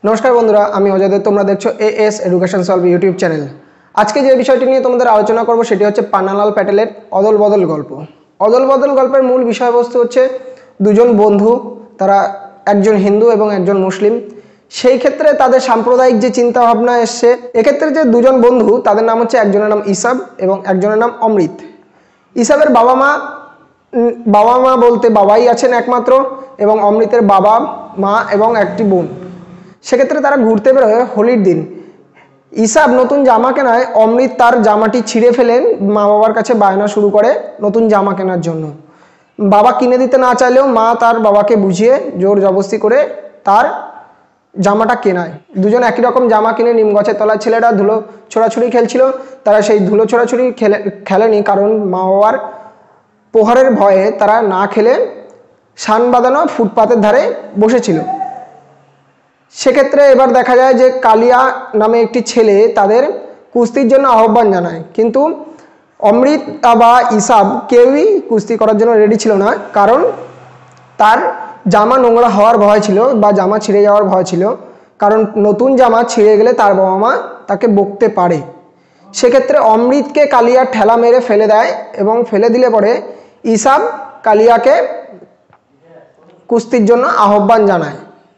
नमस्कार बंधुरा आमी अजय तोमरा देखछो AS education solve YouTube channel. आज के जे विषयटी निये तोमादेर आलोचना करब सेटी हच्छे पान्नालाल प्याटेलेर अदल बदल गल्प। अदल बदल गल्पेर मूल विषयबस्तु हच्छे दुजन बंधु तारा एकजन हिंदू एबं एकजन मुस्लिम। सेई क्षेत्रे तादेर साम्प्रदायिक जे चिंता भावना एसेছে एक्षेत्रे जे दुजन बंधु तादेर नाम हच्छे एकजनेर नाम इसाब एबं एकजनेर नाम अमृत। इसाबेर बाबा मा बोलते बाबाई आछेन एकमात्र एबं अमृतेर बाबा मा एबं एकटी बोन। सेक्षेत्रे तारा घुरते बेरोय होलिर दिन। इसाब नतून जामा केनाय अमृत तार जामाटी छिड़े फेले मा बाबार काछे बायना शुरू करे नतून जामा केनार जन्य। बाबा किने दिते ना चाइलेও मा तार बाबाके बुझिए जोर जबरदस्ती करे तार জামাটা কেনায়। দুজন একই রকম জামা কিনে নিম গাছের তলায় ছেলেরা ধুলো ছোড়াছুড়ি খেলছিল। তারা সেই ধুলো ছোড়াছুড়ি খেলেনি কারণ মা বাবার প্রহারের ভয়ে তারা না খেলে শান বাঁধানো ফুটপাতের ধারে বসেছিল। সেক্ষেত্রে এবার দেখা যায় যে কালিয়া নামে একটি ছেলে তাদের কুস্তির জন্য আহ্বান জানায়, কিন্তু অমৃত বা ইসাব কেউই কুস্তি করার জন্য রেডি ছিল না, কারণ তার জামা নোংরা হওয়ার ভয় ছিল বা জামা ছিঁড়ে যাওয়ার ভয় ছিল, কারণ নতুন জামা ছিঁড়ে গেলে তার বাবা মা তাকে বকতে পারে। সেক্ষেত্রে অমৃতকে কালিয়া ঠেলা মেরে ফেলে দেয় এবং ফেলে দিলে পরে ইসাব কালিয়াকে কুস্তির জন্য আহ্বান জানায়।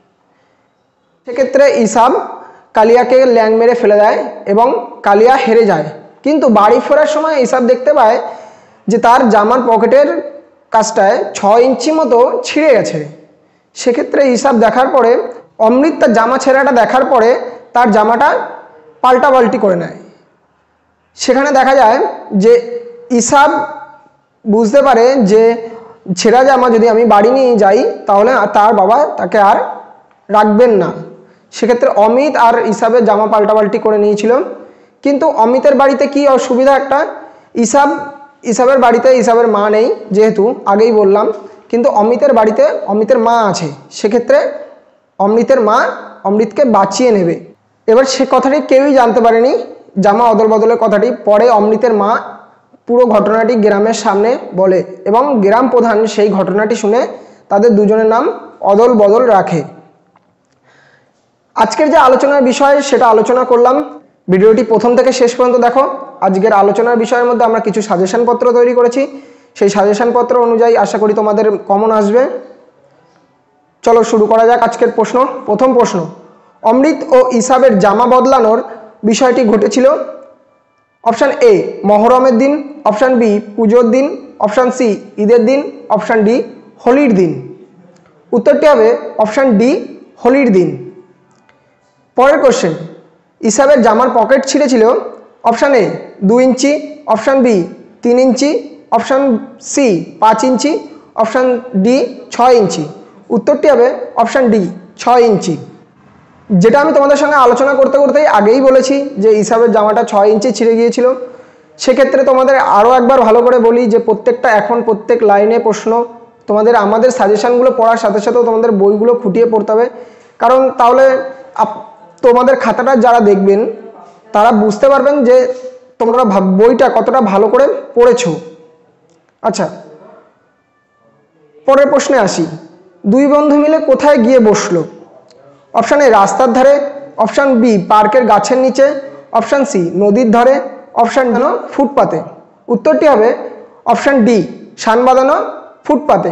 সেক্ষেত্রে ইসাব কালিয়াকে ল্যাং মেরে ফেলে দেয় এবং কালিয়া হেরে যায়। কিন্তু বাড়ি ফেরার সময় ইসাব দেখতে পায় যে তার জামার পকেটের কাজটায় 6 ইঞ্চি মতো ছিঁড়ে গেছে। সেক্ষেত্রে ইসাব দেখার পরে অমৃত তার জামা ছেঁড়াটা দেখার পরে তার জামাটা পাল্টাপাল্টি করে নেয়। সেখানে দেখা যায় যে ইসাব বুঝতে পারে যে ছেঁড়া জামা যদি আমি বাড়ি নিয়ে যাই তাহলে তার বাবা তাকে আর রাখবেন না। সেক্ষেত্রে অমিত আর ইসাবের জামা পাল্টাপাল্টি করে নিয়েছিল। কিন্তু অমিতের বাড়িতে কি অসুবিধা একটা, ইসাবের বাড়িতে ইসাবের মা নেই যেহেতু আগেই বললাম, কিন্তু অমিতের বাড়িতে অমিতের মা আছে। সেক্ষেত্রে অমৃতের মা অমৃতকে বাঁচিয়ে নেবে। এবার সে কথাটি কেউই জানতে পারেনি, জামা অদল বদলের কথাটি। পরে অমৃতের মা পুরো ঘটনাটি গ্রামের সামনে বলে এবং গ্রাম প্রধান সেই ঘটনাটি শুনে তাদের দুজনের নাম অদল বদল রাখে। আজকের যে আলোচনার বিষয় সেটা আলোচনা করলাম। ভিডিওটি প্রথম থেকে শেষ পর্যন্ত দেখো। আজকের আলোচনার বিষয়ের মধ্যে আমরা কিছু সাজেশন পত্র তৈরি করেছি, সেই সাজেশন পত্র অনুযায়ী আশা করি তোমাদের কমন আসবে। চলো শুরু করা যাক আজকের প্রশ্ন। প্রথম প্রশ্ন, অমৃত ও ইসাবের জামা বদলানোর বিষয়টি ঘটেছিল অপশান এ মহরমের দিন, অপশান বি পুজোর দিন, অপশান সি ঈদের দিন, অপশান ডি হোলির দিন। উত্তরটি হবে অপশান ডি হোলির দিন। পরের কোশ্চেন, ইসাবের জামার পকেট ছিঁড়েছিল option A 2 inch, option B 3 inch, option C 5 inch, option D 6 inch. উত্তরটি হবে অপশান ডি 6 ইঞ্চি। যেটা আমি তোমাদের সঙ্গে আলোচনা করতে করতেই আগেই বলেছি যে ইসাবের জামাটা 6 ইঞ্চি ছিঁড়ে গিয়েছিল। সেক্ষেত্রে তোমাদের আরও একবার ভালো করে বলি যে প্রত্যেক লাইনে প্রশ্ন তোমাদের আমাদের সাজেশানগুলো পড়ার সাথে সাথেও তোমাদের বইগুলো খুঁটিয়ে পড়তে হবে, কারণ তাহলে তোমাদের খাতাটা যারা দেখবেন তারা বুঝতে পারবেন যে তোমরা বইটা কতটা ভালো করে পড়েছো। আচ্ছা, পরের প্রশ্নে আসি। দুই বন্ধু মিলে কোথায় গিয়ে বসলো? অপশান এ রাস্তার ধারে, অপশান বি পার্কের গাছের নিচে, অপশান সি নদীর ধারে, অপশান ডি ফুটপাতে। উত্তরটি হবে অপশান ডি শান বাঁধানো ফুটপাতে।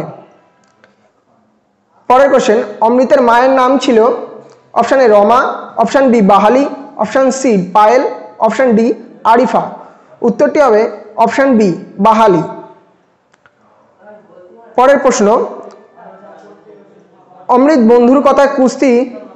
পরের কোশ্চেন, অমৃতের মায়ের নাম ছিল option A Rama, option B Bahali, option C Payel, option D Arifa. উত্তরটি হবে অপশান বি বাহালি। পরের প্রশ্ন, অমৃত বন্ধুর কথায় কুস্তি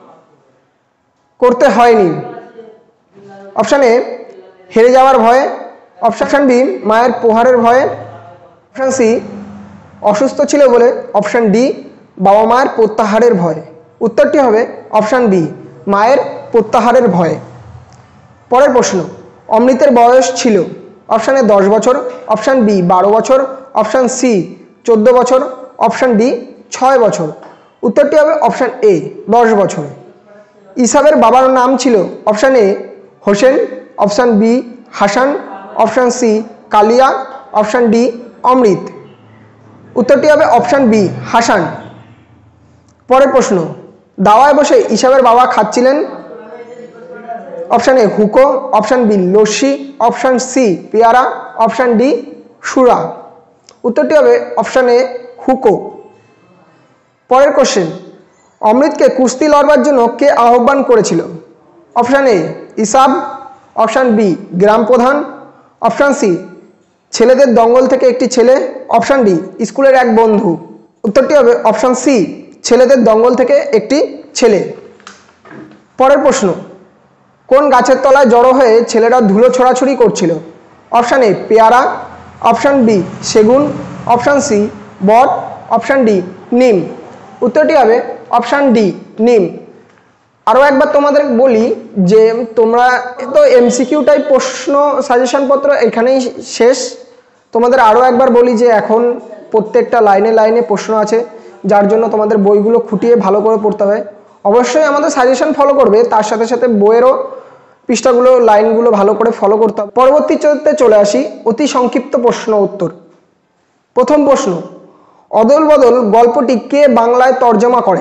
করতে হয়নি। অপশান এ হেরে যাওয়ার ভয়ে, অপশান বি মায়ের প্রহারের ভয়ে, অপশান সি অসুস্থ ছিল বলে, অপশান ডি বাবা মায়ের প্রত্যাহারের ভয়ে। উত্তরটি হবে অপশান বি মায়ের প্রত্যাহারের ভয়ে। পরের প্রশ্ন, অমৃতের বয়স ছিল অপশান এ 10 বছর, অপশান বি 12 বছর, অপশান সি 14 বছর, অপশান ডি 6 বছর। উত্তরটি হবে অপশান এ 10 বছর। ইসাবের বাবার নাম ছিল option A Hossain, option B Hasan, option C Kalia, option D Amrit. উত্তরটি হবে অপশান বি হাসান। পরের প্রশ্ন, দাওয়ায় বসে ইসাবের বাবা খাচ্ছিলেন অপশান এ হুকো, option B lassi, option C পেয়ারা, অপশান ডি সুরা। উত্তরটি হবে অপশান এ হুকো। পরের কোশ্চেন, অমৃতকে কুস্তি লড়বার জন্য কে আহ্বান করেছিল? Option A Isab, option B গ্রাম প্রধান, অপশান সি ছেলেদের দঙ্গল থেকে একটি ছেলে, অপশান ডি স্কুলের এক বন্ধু। উত্তরটি হবে অপশান সি ছেলেদের দঙ্গল থেকে একটি ছেলে। পরের প্রশ্ন, কোন গাছের তলায় জড়ো হয়ে ছেলেরা ধুলো ছোড়াছুড়ি করছিল? অপশান এ পেয়ারা, অপশান বি সেগুন, অপশান সি বট, অপশান ডি নিম। উত্তরটি হবে অপশান ডি নিম। আরও একবার তোমাদের বলি যে তোমরা তো এমসিকিউ টাইপ প্রশ্ন সাজেশনপত্র এখানেই শেষ। তোমাদের আরও একবার বলি যে এখন প্রত্যেকটা লাইনে লাইনে প্রশ্ন আছে, যার জন্য তোমাদের বইগুলো খুঁটিয়ে ভালো করে পড়তে হবে। অবশ্যই আমাদের সাজেশন ফলো করবে, তার সাথে সাথে বইয়েরও পৃষ্ঠাগুলো লাইনগুলো ভালো করে ফলো করতে হবে। পরবর্তীতে চলে আসি অতি সংক্ষিপ্ত প্রশ্ন উত্তর। প্রথম প্রশ্ন, অদল বদল গল্পটি কে বাংলায় তর্জমা করেন?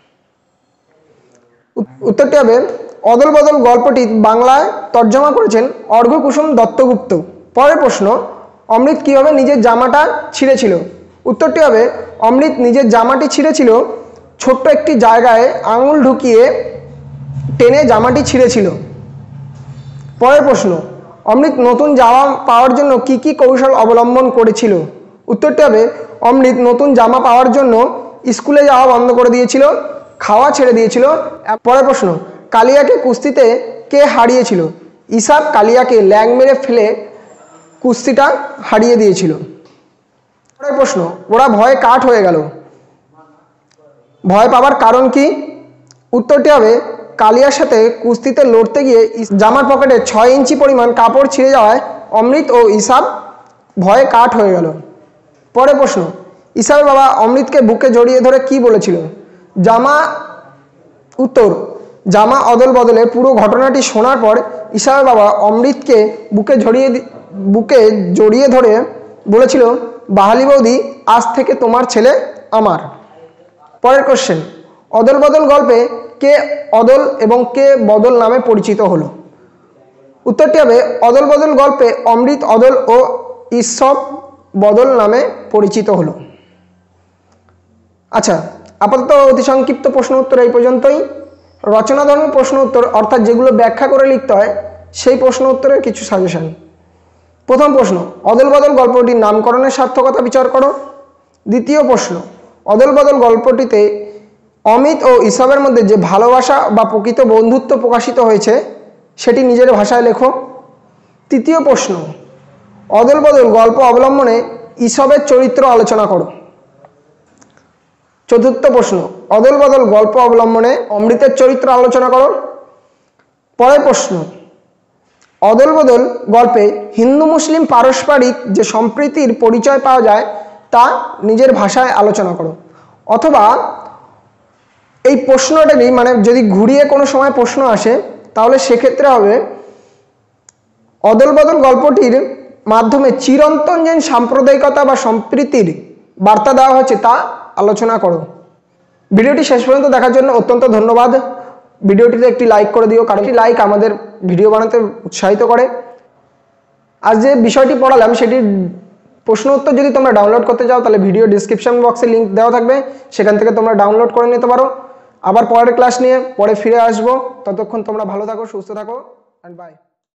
উত্তরটি হবে অদল বদল গল্পটি বাংলায় তর্জমা করেছেন অর্ঘ্যকুসুম দত্তগুপ্ত। পরের প্রশ্ন, অমৃত কীভাবে নিজের জামাটা ছিঁড়েছিল? উত্তরটি হবে অমৃত নিজের জামাটি ছিঁড়েছিল ছোট্ট একটি জায়গায় আঙুল ঢুকিয়ে টেনে জামাটি ছিঁড়েছিল। পরের প্রশ্ন, অমৃত নতুন জামা পাওয়ার জন্য কি কি কৌশল অবলম্বন করেছিল? উত্তরটি হবে অমৃত নতুন জামা পাওয়ার জন্য স্কুলে যাওয়া বন্ধ করে দিয়েছিল, খাওয়া ছেড়ে দিয়েছিল। পরের প্রশ্ন, কালিয়াকে কুস্তিতে কে হারিয়েছিল? ইসাব কালিয়াকে ল্যাং মেরে ফেলে কুস্তিটা হারিয়ে দিয়েছিল। পরের প্রশ্ন, ওরা ভয়ে কাঠ হয়ে গেল, ভয় পাবার কারণ কি? উত্তরটি হবে কালিয়ার সাথে কুস্তিতে লড়তে গিয়ে জামার পকেটে 6 ইঞ্চি পরিমাণ কাপড় ছিঁড়ে যাওয়ায় অমৃত ও ইসাব ভয়ে কাঠ হয়ে গেল। পরের প্রশ্ন, ইসাবের বাবা অমৃতকে বুকে জড়িয়ে ধরে কি বলেছিল? উত্তর, জামা অদল বদলে পুরো ঘটনাটি শোনার পর ইসাবের বাবা অমৃতকে বুকে জড়িয়ে ধরে বলেছিল, বাহালি বৌদি আজ থেকে তোমার ছেলে আমার। পরের কোশ্চেন, অদল বদল গল্পে কে অদল এবং কে বদল নামে পরিচিত হলো? উত্তরটি হবে অদল বদল গল্পে অমৃত অদল ও ঈশ্বর বদল নামে পরিচিত হলো। আচ্ছা, আপাতত অতি সংক্ষিপ্ত প্রশ্ন উত্তর এই পর্যন্তই। রচনাধর্মী প্রশ্ন উত্তর অর্থাৎ যেগুলো ব্যাখ্যা করে লিখতে হয় সেই প্রশ্ন উত্তরের কিছু সাজেশন। প্রথম প্রশ্ন, অদল বদল গল্পটির নামকরণের সার্থকতা বিচার করো। দ্বিতীয় প্রশ্ন, অদল বদল গল্পটিতে অমিত ও ইসাবের মধ্যে যে ভালোবাসা বা প্রকৃত বন্ধুত্ব প্রকাশিত হয়েছে সেটি নিজের ভাষায় লেখো। তৃতীয় প্রশ্ন, অদল বদল গল্প অবলম্বনে ইসবের চরিত্র আলোচনা করো। চতুর্থ প্রশ্ন, অদল বদল গল্প অবলম্বনে অমৃতের চরিত্র আলোচনা করো। পরের প্রশ্ন, অদল বদল গল্পে হিন্দু মুসলিম পারস্পরিক যে সম্প্রীতির পরিচয় পাওয়া যায় তা নিজের ভাষায় আলোচনা করো। অথবা এই প্রশ্নটারই মানে যদি ঘুরিয়ে কোনো সময় প্রশ্ন আসে তাহলে সেক্ষেত্রে হবে অদল বদল গল্পটির মাধ্যমে চিরন্তন যে সাম্প্রদায়িকতা বা সম্প্রীতির বার্তা দেওয়া হয়েছে তা আলোচনা করো। ভিডিওটি শেষ পর্যন্ত দেখার জন্য অত্যন্ত ধন্যবাদ। ভিডিওটিতে একটি লাইক করে দিও, কারণ একটি লাইক আমাদের ভিডিও বানাতে উৎসাহিত করে। আজ যে বিষয়টি পড়ালাম সেটির প্রশ্ন উত্তর যদি তোমরা ডাউনলোড করতে চাও তাহলে ভিডিও ডিসক্রিপশন বক্সে লিঙ্ক দেওয়া থাকবে, সেখান থেকে তোমরা ডাউনলোড করে নিতে পারো। আবার পরের ক্লাস নিয়ে পরে ফিরে আসবো। ততক্ষণ তোমরা ভালো থাকো, সুস্থ থাকো, অ্যান্ড বাই।